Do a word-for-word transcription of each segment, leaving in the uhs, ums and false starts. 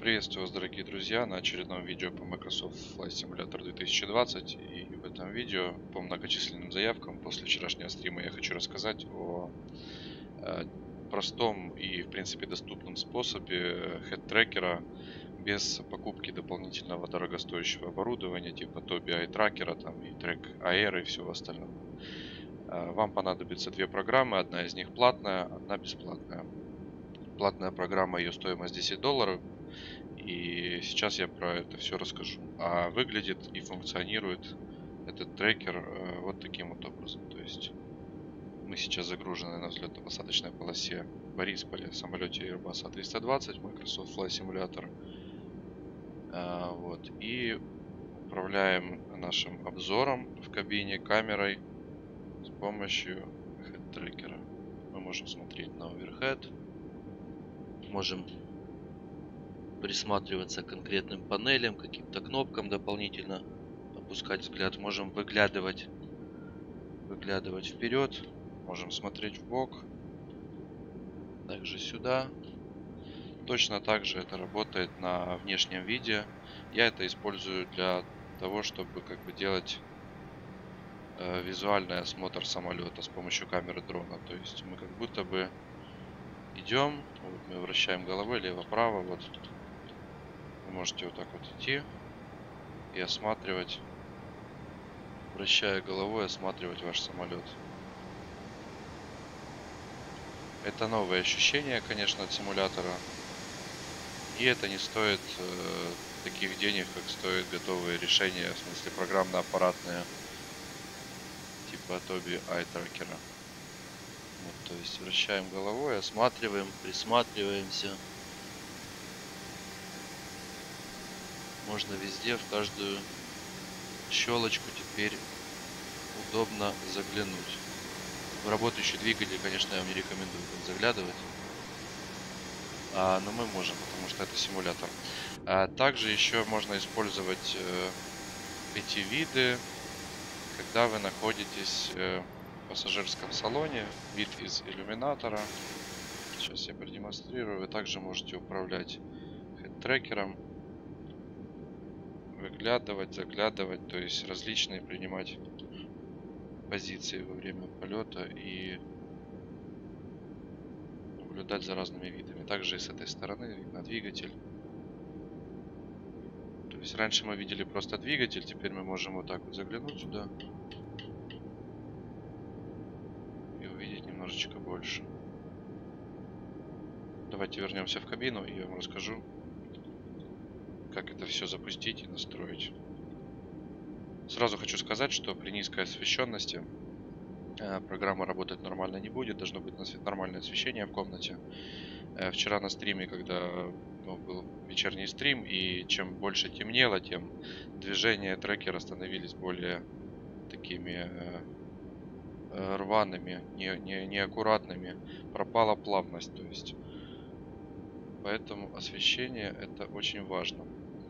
Приветствую вас, дорогие друзья, на очередном видео по Microsoft Flight Simulator две тысячи двадцать. И в этом видео по многочисленным заявкам после вчерашнего стрима я хочу рассказать о э, простом и, в принципе, доступном способе хед-трекера без покупки дополнительного дорогостоящего оборудования типа Tobii Eye Tracker там, и Track Air и всего остального. Э, Вам понадобится две программы, одна из них платная, одна бесплатная. Платная программа, ее стоимость десять долларов. И сейчас я про это все расскажу. А выглядит и функционирует этот трекер э, вот таким вот образом. То есть мы сейчас загружены на взлетно-посадочной полосе в Борисполе в самолете Airbus A триста двадцать, Microsoft Flight Simulator. А, Вот. И управляем нашим обзором в кабине камерой с помощью хед-трекера. Мы можем смотреть на оверхед, можем присматриваться к конкретным панелям, каким-то кнопкам дополнительно, опускать взгляд, можем выглядывать, выглядывать вперед, можем смотреть в бок, также сюда. Точно так же это работает на внешнем виде. Я это использую для того, чтобы как бы делать э, визуальный осмотр самолета с помощью камеры дрона. То есть мы как будто бы идем, вот мы вращаем головой лево-право, вот вы можете вот так вот идти и осматривать, вращая головой, осматривать ваш самолет. Это новые ощущения, конечно, от симулятора. И это не стоит э, таких денег, как стоят готовые решения, в смысле программно-аппаратные, типа Tobii Eye Tracker. Вот, то есть вращаем головой, осматриваем, присматриваемся. Можно везде, в каждую щелочку теперь удобно заглянуть. В работающий двигатель, конечно, я вам не рекомендую там заглядывать. А, но мы можем, потому что это симулятор. А также еще можно использовать э, эти виды, когда вы находитесь э, в пассажирском салоне, вид из иллюминатора. Сейчас я продемонстрирую. Вы также можете управлять хед-трекером, выглядывать, заглядывать, то есть различные принимать позиции во время полета и наблюдать за разными видами. Также и с этой стороны видно двигатель. То есть раньше мы видели просто двигатель, теперь мы можем вот так вот заглянуть сюда и увидеть немножечко больше. Давайте вернемся в кабину, и я вам расскажу, как это все запустить и настроить. Сразу хочу сказать, что при низкой освещенности э, программа работать нормально не будет, должно быть нормальное освещение в комнате. Э, Вчера на стриме, когда ну, был вечерний стрим, и чем больше темнело, тем движения трекера становились более такими э, э, рваными, не, не, неаккуратными, пропала плавность, то есть. Поэтому освещение это очень важно.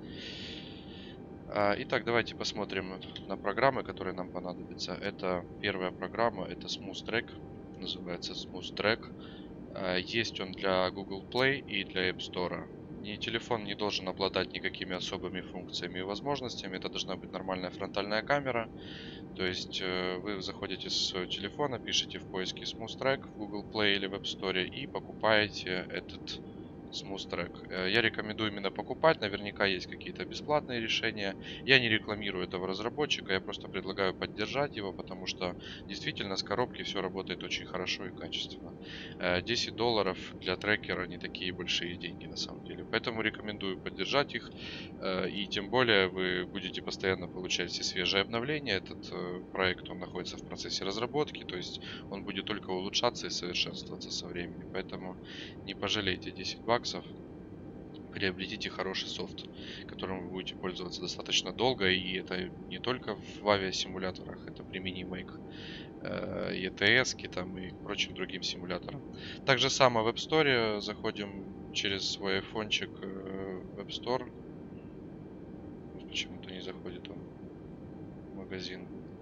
А, Итак, давайте посмотрим на программы, которые нам понадобятся. Это первая программа, это Smooth Track, называется Smooth Track. А, Есть он для Google Play и для App Store. Ни телефон не должен обладать никакими особыми функциями и возможностями. Это должна быть нормальная фронтальная камера. То есть э, вы заходите со своего телефона, пишите в поиске Smooth Track в Google Play или в App Store и покупаете этот Smooth Track. Э, Я рекомендую именно покупать. Наверняка есть какие-то бесплатные решения. Я не рекламирую этого разработчика, я просто предлагаю поддержать его, потому что действительно с коробки все работает очень хорошо и качественно. Э, десять долларов для трекера не такие большие деньги на самом деле. Поэтому рекомендую поддержать их. Э, И тем более вы будете постоянно получать все свежие обновления. Этот э, проект, он находится в процессе разработки, то есть он будет только улучшаться и совершенствоваться со временем. Поэтому не пожалейте десять баксов, приобретите хороший софт, которым вы будете пользоваться достаточно долго. И это не только в авиасимуляторах, это применимо и к э, и ти эс там и к прочим другим симуляторам. Так же самое в App Store. Заходим через свой айфончик э, в App Store. Почему-то не заходит он в магазин.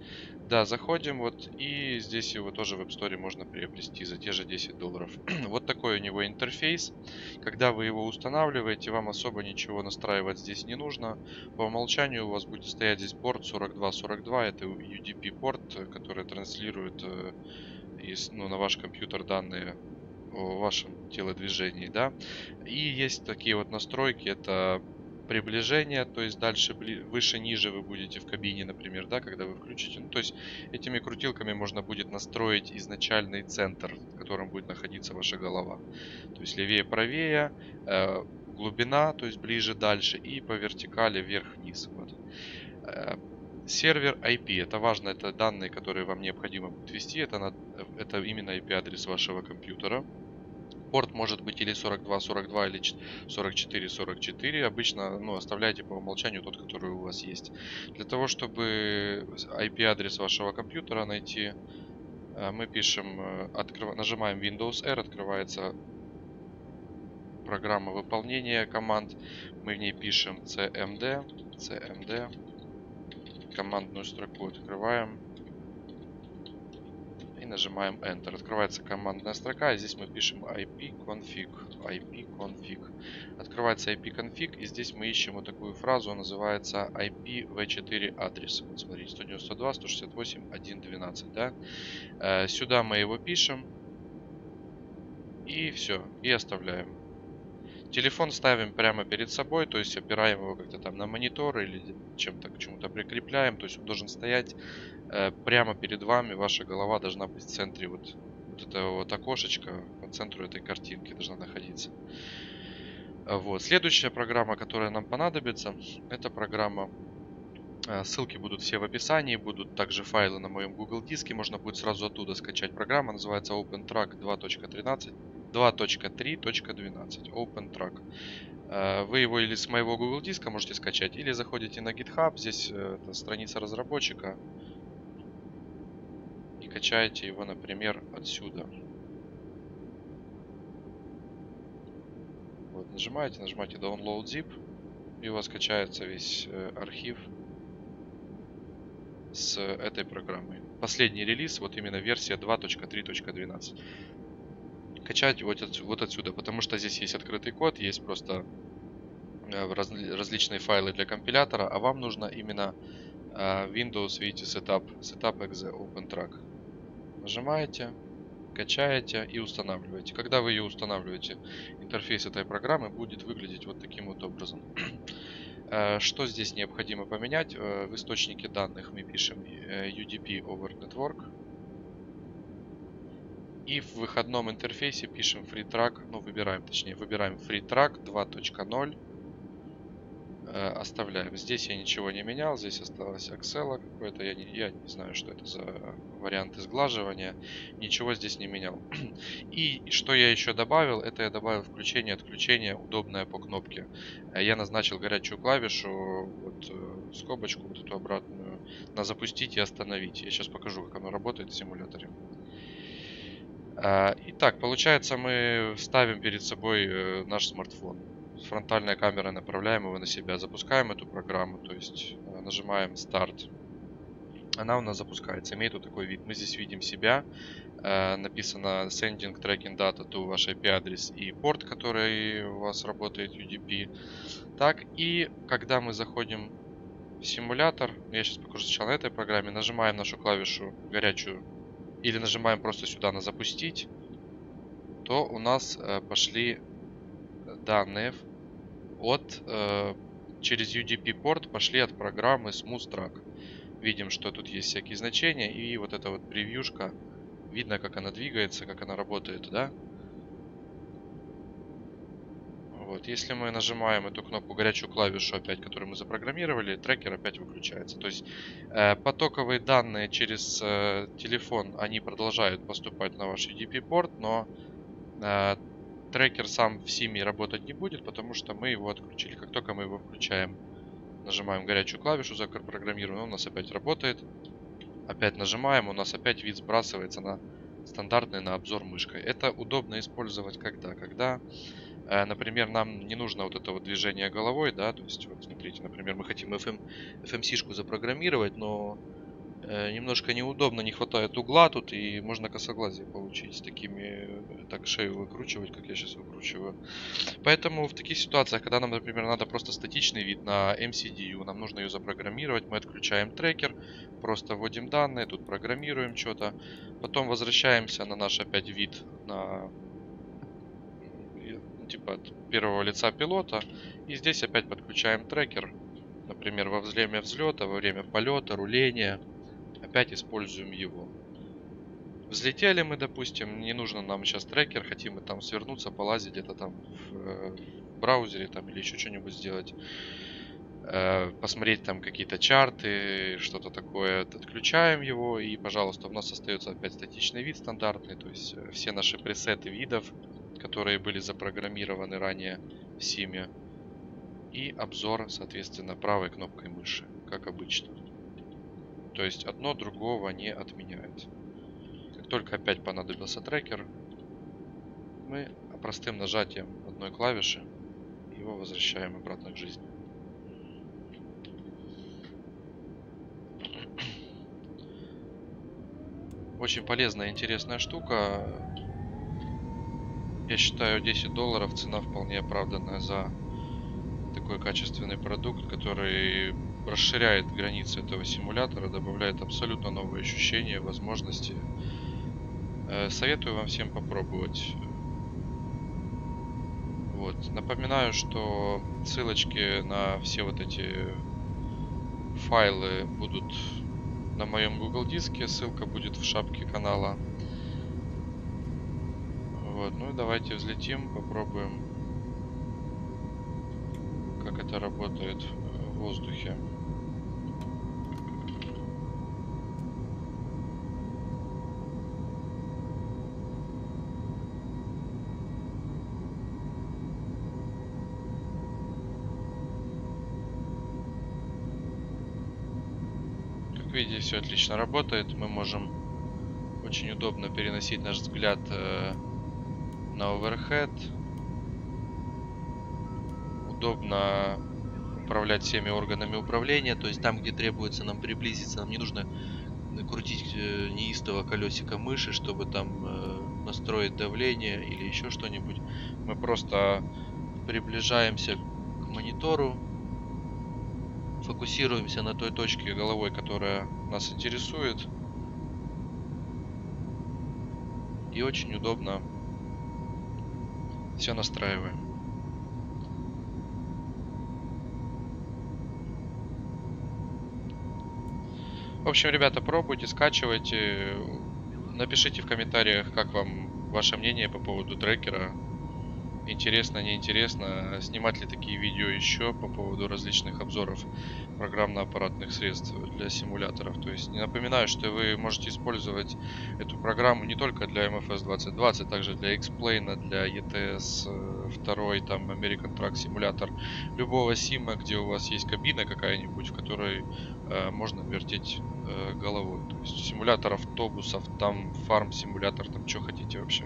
Да, заходим вот, и здесь его тоже в App Store можно приобрести за те же десять долларов. Вот такой у него интерфейс. Когда вы его устанавливаете, вам особо ничего настраивать здесь не нужно. По умолчанию у вас будет стоять здесь порт сорок два сорок два. Это ю ди пи порт, э, который транслирует э, из, ну, на ваш компьютер данные о вашем телодвижении, да. И есть такие вот настройки, это приближение, то есть дальше, бли- выше, ниже вы будете в кабине, например, да, когда вы включите. Ну, то есть этими крутилками можно будет настроить изначальный центр, в котором будет находиться ваша голова. То есть левее, правее, э, глубина, то есть ближе, дальше, и по вертикали вверх-вниз. Вот. Э, Сервер ай пи, это важно, это данные, которые вам необходимо будет ввести, это, на- это именно ай пи-адрес вашего компьютера. Порт может быть или сорок два сорок два, или сорок четыре сорок четыре. Обычно, ну, оставляйте по умолчанию тот, который у вас есть. Для того, чтобы ай пи-адрес вашего компьютера найти, э, мы пишем, э, открыв- нажимаем Windows R, открывается программа выполнения команд. Мы в ней пишем cmd, cmd, командную строку открываем. И нажимаем Enter. Открывается командная строка, и здесь мы пишем ipconfig. ipconfig. Открывается ipconfig, и здесь мы ищем вот такую фразу, называется ай пи ви четыре адрес. Вот смотрите, сто девяносто два сто шестьдесят восемь точка сто двенадцать, да? Э, сюда мы его пишем, и все, и оставляем. Телефон ставим прямо перед собой, то есть опираем его как-то там на монитор или чем-то к чему-то прикрепляем, то есть он должен стоять э, прямо перед вами, ваша голова должна быть в центре вот, вот этого вот окошечка, по центру этой картинки должна находиться. А Вот. Следующая программа, которая нам понадобится, это программа, э, ссылки будут все в описании, будут также файлы на моем Google диске, можно будет сразу оттуда скачать. Программа называется OpenTrack два точка тринадцать, два точка три точка двенадцать, OpenTrack. Э, Вы его или с моего Google диска можете скачать, или заходите на GitHub, здесь э, это страница разработчика, и качаете его, например, отсюда. Вот, нажимаете, нажимаете Download zip, и у вас качается весь э, архив с этой программой. Последний релиз, вот именно версия два точка три точка двенадцать. Качать вот, отсю- вот отсюда, потому что здесь есть открытый код, есть просто э, разли- различные файлы для компилятора, а вам нужно именно э, Windows, видите, Setup, Setup.exe OpenTrack. Нажимаете, качаете и устанавливаете. Когда вы ее устанавливаете, интерфейс этой программы будет выглядеть вот таким вот образом. Э, Что здесь необходимо поменять? Э, В источнике данных мы пишем э, ю ди пи over network. И в выходном интерфейсе пишем FreeTrack, ну выбираем, точнее выбираем FreeTrack два точка ноль. Э, Оставляем. Здесь я ничего не менял, здесь осталось Excel какое-то, я не, я не знаю, что это за варианты сглаживания, ничего здесь не менял. И что я еще добавил, это я добавил включение-отключение, удобное по кнопке. Э, Я назначил горячую клавишу, вот э, скобочку, вот эту обратную, на запустить и остановить. Я сейчас покажу, как оно работает в симуляторе. А, Итак, получается, мы ставим перед собой э, наш смартфон. С фронтальной камерой направляем его на себя, запускаем эту программу, то есть э, нажимаем старт. Она у нас запускается, имеет вот такой вид. Мы здесь видим себя, э, написано Sending Tracking Data to ваш ай пи-адрес и порт, который у вас работает ю ди пи. Так, и когда мы заходим в симулятор, я сейчас покажу сначала на этой программе, нажимаем нашу клавишу горячую или нажимаем просто сюда на запустить, то у нас э, пошли данные от э, через ю ди пи порт пошли от программы SmoothTrack. Видим, что тут есть всякие значения, и вот эта вот превьюшка, видно, как она двигается, как она работает, да? Вот, если мы нажимаем эту кнопку, горячую клавишу опять, которую мы запрограммировали, трекер опять выключается. То есть э, потоковые данные через э, телефон, они продолжают поступать на ваш ю ди пи порт, но э, трекер сам в симе работать не будет, потому что мы его отключили. Как только мы его включаем, нажимаем горячую клавишу, запрограммированную, он у нас опять работает. Опять нажимаем, у нас опять вид сбрасывается на стандартный, на обзор мышкой. Это удобно использовать когда? Когда, э, например, нам не нужно вот это вот движение головой, да, то есть вот смотрите, например, мы хотим эф эм, эф эм си-шку запрограммировать, но Э, немножко неудобно, не хватает угла тут, и можно косоглазие получить с такими, э, так шею выкручивать, как я сейчас выкручиваю. Поэтому в таких ситуациях, когда нам, например, надо просто статичный вид на эм си ди ю, нам нужно ее запрограммировать, мы отключаем трекер, просто вводим данные, тут программируем что-то, потом возвращаемся на наш опять вид на м, типа от первого лица пилота, и здесь опять подключаем трекер, например, во время взлета, во время полета, руления, опять используем его. Взлетели мы, допустим, не нужно нам сейчас трекер, хотим мы там свернуться, полазить где-то там в, э, в браузере там или еще что-нибудь сделать, э, посмотреть там какие-то чарты, что-то такое, отключаем его, и, пожалуйста, у нас остается опять статичный вид стандартный, то есть э, все наши пресеты видов, которые были запрограммированы ранее в симе, и обзор, соответственно, правой кнопкой мыши, как обычно. То есть одно другого не отменяет. Как только опять понадобился трекер, мы простым нажатием одной клавиши его возвращаем обратно к жизни. Очень полезная и интересная штука. Я считаю, десять долларов цена вполне оправданная за такой качественный продукт, который расширяет границы этого симулятора, добавляет абсолютно новые ощущения, возможности. Советую вам всем попробовать. Вот. Напоминаю, что ссылочки на все вот эти файлы будут на моем Google диске, ссылка будет в шапке канала. Вот. Ну и давайте взлетим, попробуем, как это работает в воздухе. Как видите, все отлично работает. Мы можем очень удобно переносить наш взгляд на оверхед. Удобно управлять всеми органами управления. То есть там, где требуется нам приблизиться, нам не нужно крутить неистово колесико мыши, чтобы там настроить давление или еще что-нибудь. Мы просто приближаемся к монитору, фокусируемся на той точке головой, которая нас интересует. И очень удобно все настраиваем. В общем, ребята, пробуйте, скачивайте. Напишите в комментариях, как вам ваше мнение по поводу трекера. Интересно, неинтересно, снимать ли такие видео еще по поводу различных обзоров программно-аппаратных средств для симуляторов. То есть не напоминаю, что вы можете использовать эту программу не только для эм эф эс двадцать двадцать, также для X-Plane, для и ти эс два, там American Truck Simulator, любого сима, где у вас есть кабина какая-нибудь, в которой э, можно вертеть э, головой. То есть симулятор автобусов, там фарм-симулятор, там что хотите вообще.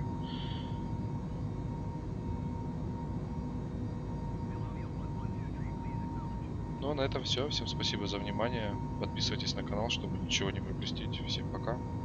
Ну, а на этом все. Всем спасибо за внимание. Подписывайтесь на канал, чтобы ничего не пропустить. Всем пока.